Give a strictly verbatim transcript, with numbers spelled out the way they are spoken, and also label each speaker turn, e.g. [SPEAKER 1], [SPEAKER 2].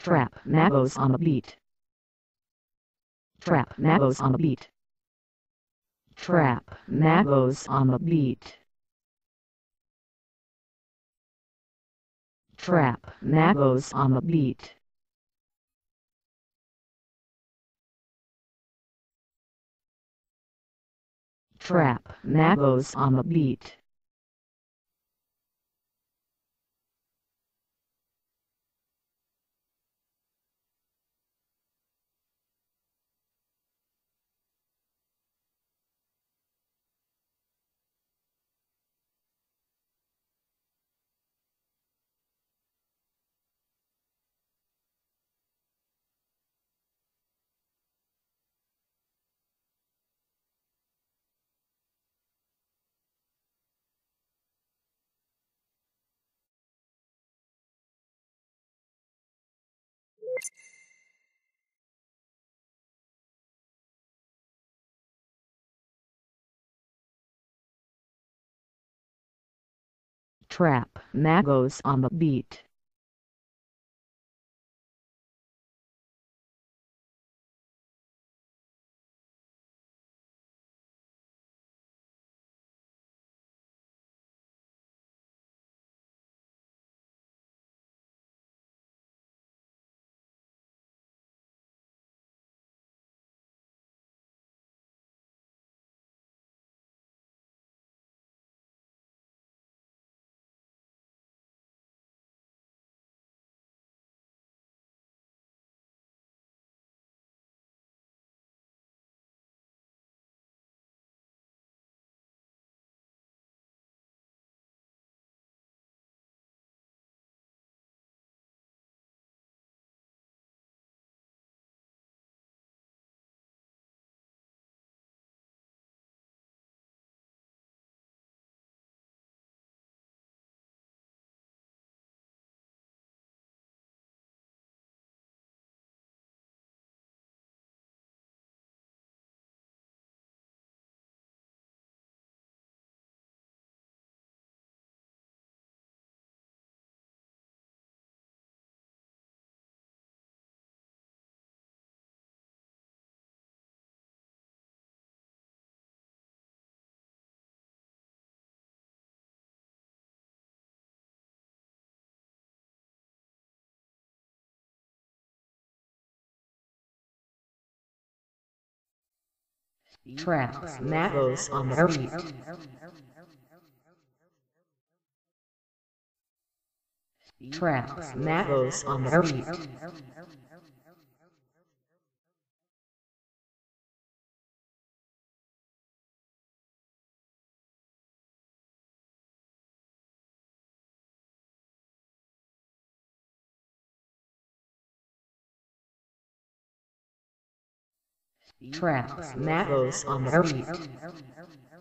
[SPEAKER 1] Trap Magos on the beat. Trap Magos on the beat. Trap Magos on the beat. Trap Magos on the beat. Trap Magos on the beat. Trap Magos on the beat. Trap Magos on the beat. Trap Magos on the beat. Trap Magos on the beat.